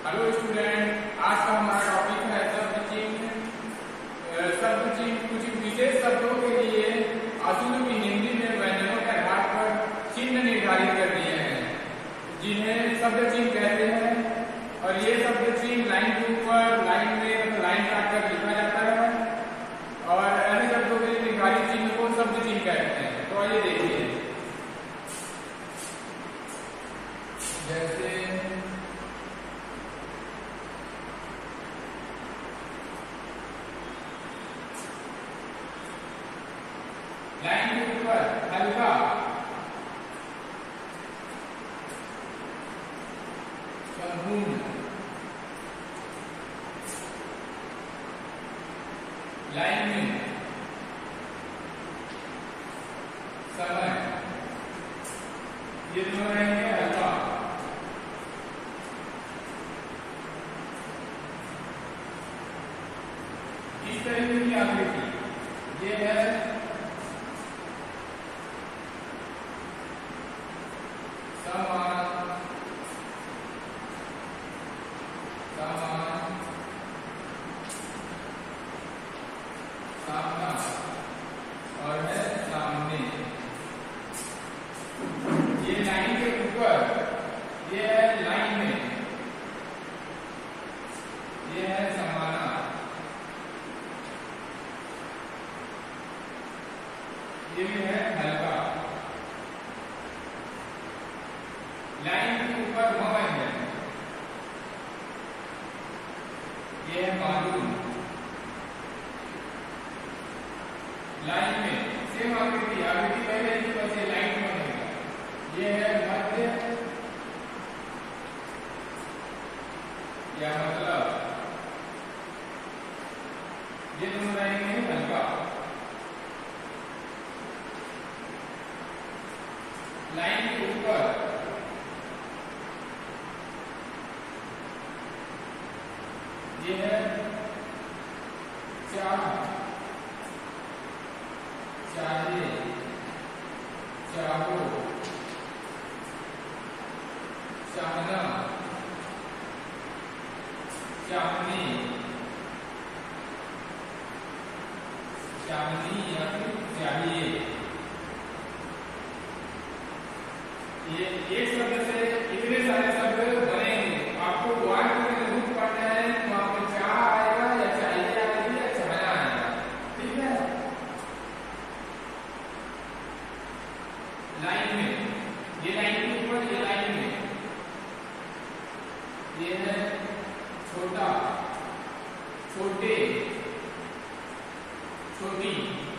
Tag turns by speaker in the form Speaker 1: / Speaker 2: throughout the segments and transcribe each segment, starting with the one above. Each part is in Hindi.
Speaker 1: हेलो स्टूडेंट, आज का हमारा टॉपिक है शब्द चिन्ह। शब्द चिन्ह कुछ विशेष शब्दों के लिए आधुनिक हिंदी में व्यंजनों के आधार पर चिन्ह निर्धारित कर दिए हैं, जिन्हें शब्द चिन्ह कहते हैं। और ये शब्द चिन्ह लाइन के ऊपर लाइन में लाइन काटकर लिखा जाता है और ऐसे शब्दों के लिए निर्धारित चिन्ह को शब्द चिन्ह कहते हैं। तो आइए देखिए, जैसे लाइन के ऊपर हल्का, संपूर्ण, लाइन में समय, ये दोनों रहेंगे हल्का। इस तरीके की आकृति ये है समान, समान, सामना और है सामने। ये लाइन के ऊपर, ये है लाइन में, ये है समाना, ये भी है हल्का। लाइन के ऊपर मवन है, ये है मालूम। लाइन में सेम आकृति, आकृति पहले ही बस ये लाइन में बनेगा। ये है मध्य या मतलब, ये दोनों रहेंगे हल्का। लाइन के ऊपर ये है चाह, चाहे, चाहो, चाहना, चाहनी, चाहनी या फिर चाहिए। ये एक शब्द से इतने सारे शब्द बनेंगे। आपको वाक्य में जरूर पढ़ना है, वहां पे चाह आएगा या चाहिए आएगी या चाहना आएगा, ठीक है। लाइन में, ये लाइन के ऊपर, ये लाइन में, ये है छोटा, छोटे, छोटी।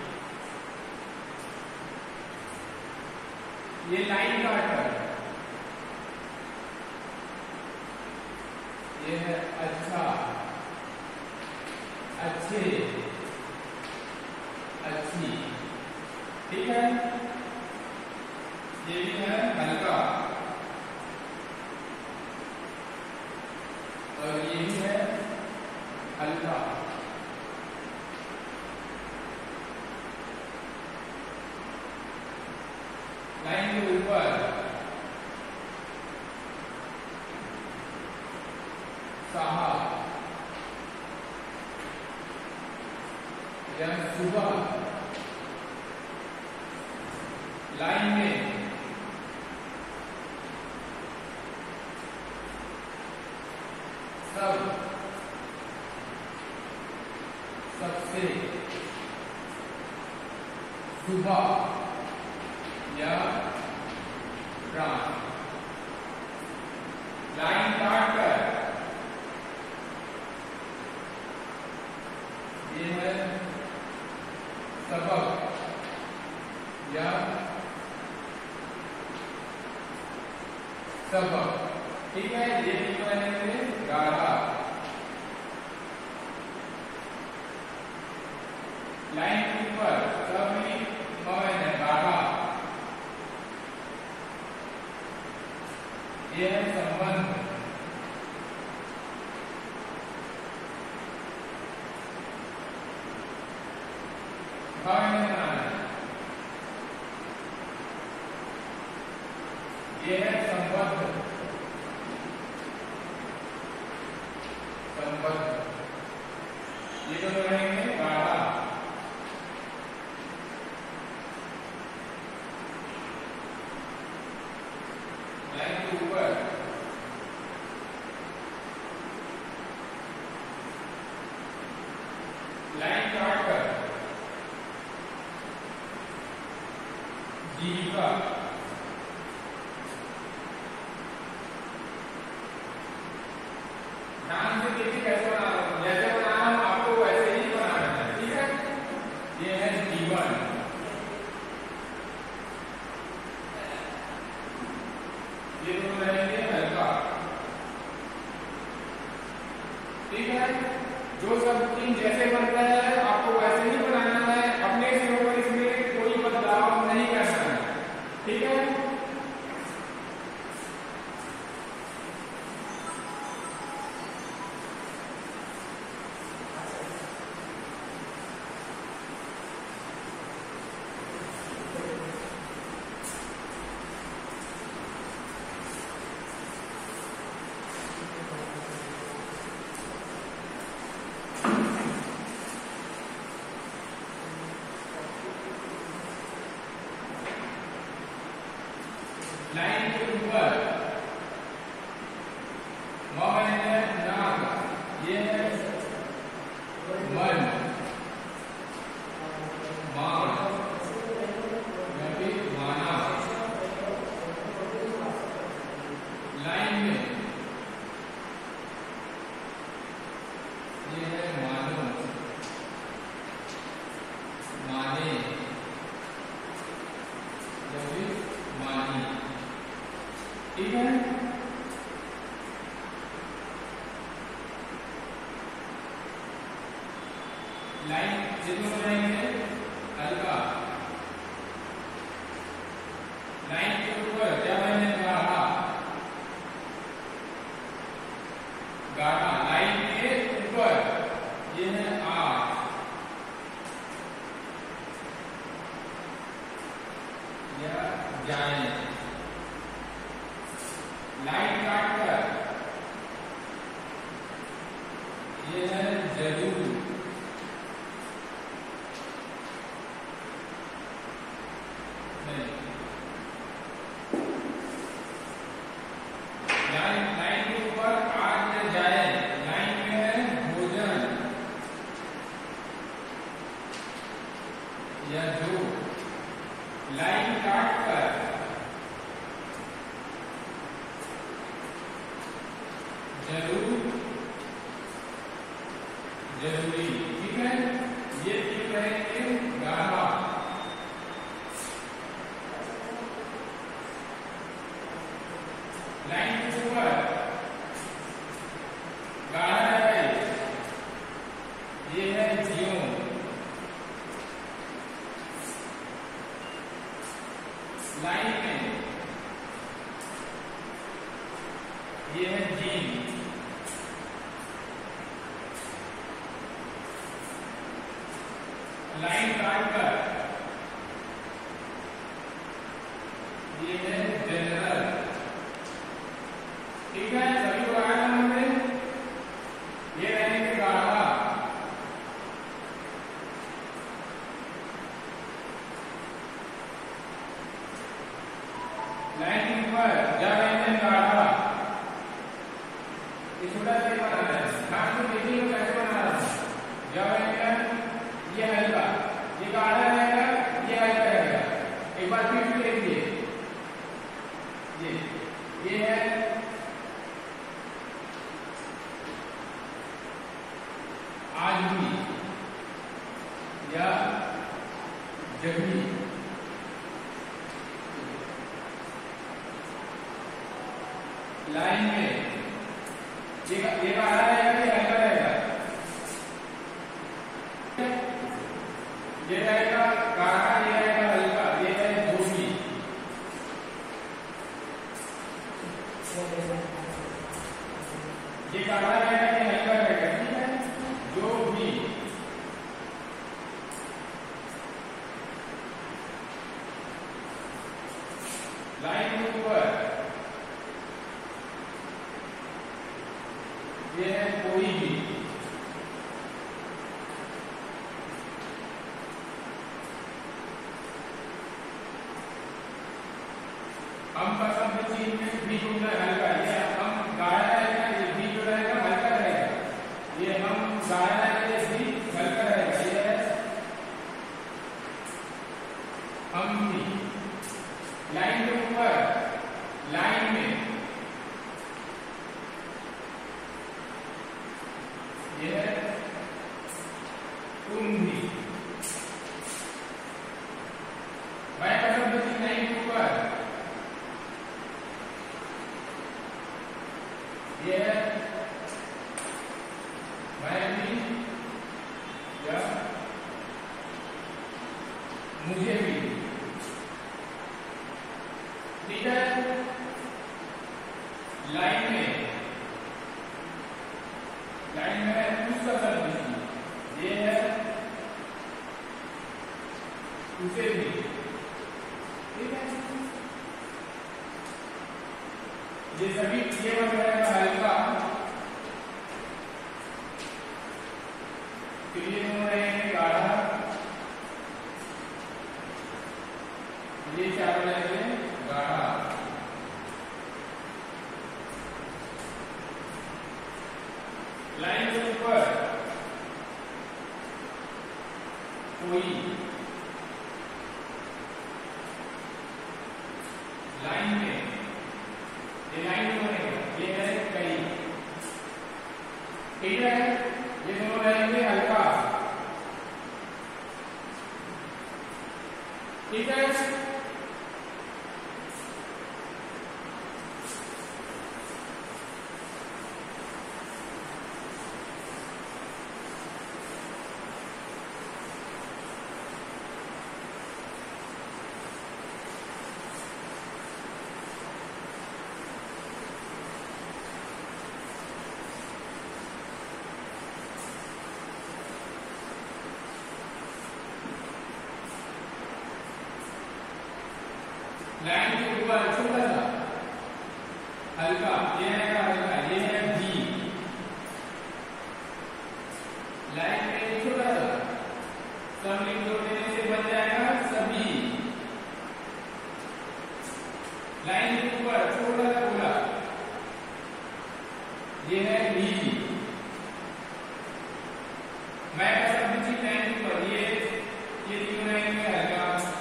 Speaker 1: ये लाइन काटकर, ये है अच्छा, अच्छे, अच्छी, ठीक है। ये भी है हल्का और ये भी है हल्का। लाइन के ऊपर साहब या सुबह। लाइन में सब, सबसे, सुबह या प्राण। लाइन काटकर ये है सबक या सबक, ठीक है। ये भी बनेंगे गाढ़ा। लाइन के ऊपर सब में मवन है, गाढ़ा। ये है संबंध, भाव में बनाना है। ये है संबद्ध, नंबर ये दोनों रहेंगे गाढ़ा। लाइन के ऊपर लाइन काट कर जीविका ध्यान से देखिए कैसे बना रहा हूं, जैसे बना रहा हूं आपको वैसे ही बनाना है, ठीक है। ये है जीवन, ये दोनों रहेंगे हल्का, ठीक है। जो सब तीन जैसे बनता है आपको वैसे ही बनाना है, अपने से ऊपर इसमें कोई बदलाव नहीं करना है, ठीक है। लाइन के ऊपर नाग, ये है मन, मान, माना। लाइन में ये है मानो, माने, मानी, ठीक है। लाइन जितने रहेंगे हल्का, लाइन के ऊपर क्या बने गाढ़ा, गाढ़ा। लाइन के ऊपर ये है आग, या जाए। लाइन काट कर ये है जरूर, नहीं। लाइन के ऊपर आज या जाए, लाइन में है भोजन या जो। लाइन काट कर जरूर, जरूरी, ठीक है। ये तीन रहेंगे गाढ़ा। लाइन के ऊपर गाढ़ा है, ये है जियो। लाइन में ये है जीन। लाइन काट कर ये है जनरल, ठीक है। सभी को आया समझ में? ये रहेंगे गाढ़ा। लाइन के ऊपर क्या रहेंगे गाढ़ा, ये छोटा सा बनाना है, ध्यान से देखिए कैसे बना रहा है। क्या रहेगा, ये हल्का, ये गाढ़ा रहेगा, ये हल्का रहेगा। एक बार फिर से देखिए, ये है आदमी या जमी। लाइन में ये गाढ़ा रहेगा, ये हल्का रहेगा, ये रहेगा गाढ़ा, ये रहेगा हल्का, ये है धोबी। ये गाढ़ा रहेगा, ये हल्का रहेगा, ठीक है। जो भी लाइन के ऊपर ये है कोई भी। हम का शब्द चीन में भी जुड़ना है हल्का, ये हम गाया रहेगा, ये भी जो रहेगा हल्का रहेगा, ये हम गाया रहेगा, ये भी हल्का रहेगा, ये है हम भी। लाइन के ऊपर लाइन में ये है तुम भी। मैं का शब्द चीन लाइन के ऊपर ये है मैं भी या मुझे भी। ठीक है, लाइन में है उसका शब्द, ये है उसे भी। ठीक है, ये सभी ये बन रहेगा हल्का, फिर ये दोनों रहेंगे गाढ़ा, ये चारों रहेंगे गाढ़ा। लाइन के ऊपर कोई, लाइन में ये लाइन में बनेगा, ये है कई। ठीक है, ये दोनों रहेंगे हल्का। ठीक है, लाइन के ऊपर छोटा सा हल्का, ये है हल्का, ये है भी। लाइन में छोटा सा समलिंग जोड़ देने से बन जाएगा सभी। लाइन के ऊपर छोटा सा गोला, ये है भी। मैं का शब्द चीन लाइन के ऊपर ये तीनों लाइन में हल्का।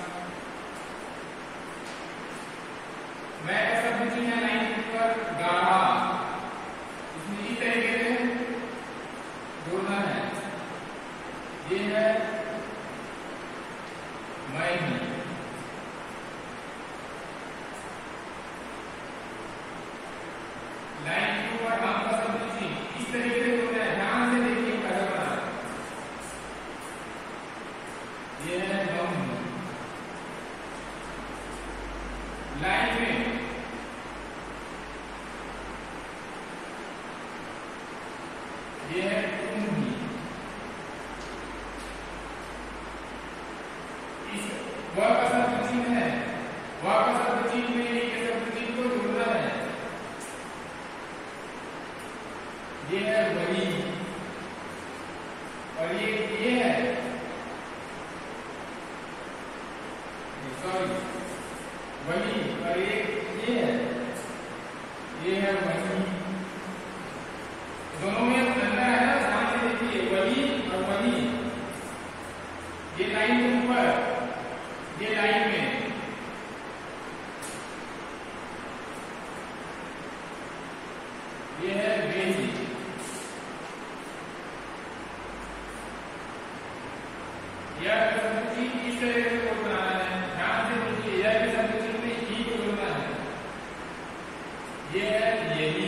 Speaker 1: मैं का शब्द चीन लाइन के ऊपर गाढ़ा, इसमें इस तरीके से जोड़ना है। ये है मैं भी। लाइन के ऊपर हम का शब्द चीन इस तरीके से जोड़ना है, ध्यान से देखिए कैसा बना है। ये है हम। लाइन में ये है तुम भी। इस वह का शब्द चिन्ह है, वह का शब्द चिन्ह में एक शब्द चिन्ह को जोड़ना है। ये है वही, और ये है सॉरी वही, और ये है वही। दोनों में अंतर है ना, ध्यान से देखिए, वही और वही। ये लाइन के ऊपर, ये लाइन में, ये है बेही। यह शब्द चीन इस तरह से को बनाना है, ध्यान से देखिए, यह शब्द चीन में ही को जोड़ना है। ये है यही,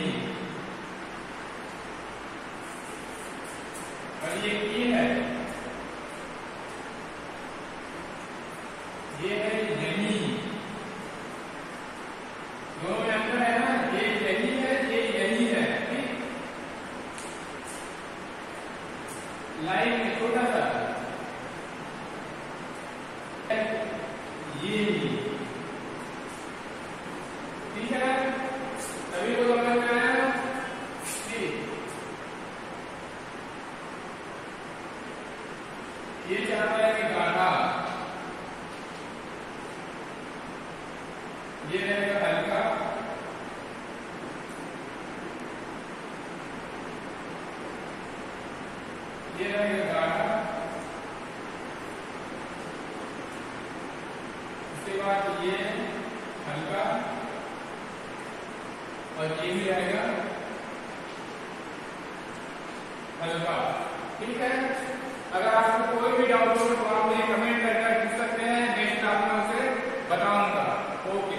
Speaker 1: और ये है यही। दोनों में अंतर है ना, ये यही है, ये यही है। लाइन में छोटा सा ये, ठीक है, सभी को समझ में आया? ठीक। ये रहेगा हल्का, ये रहेगा गाढ़ा, उसके बाद ये हल्का और ये भी रहेगा हल्का। ठीक है, अगर आपको कोई भी डाउट हो तो आप मुझे कमेंट करके पूछ सकते हैं, नेक्स्ट क्लास में उसे बताऊंगा। ओके।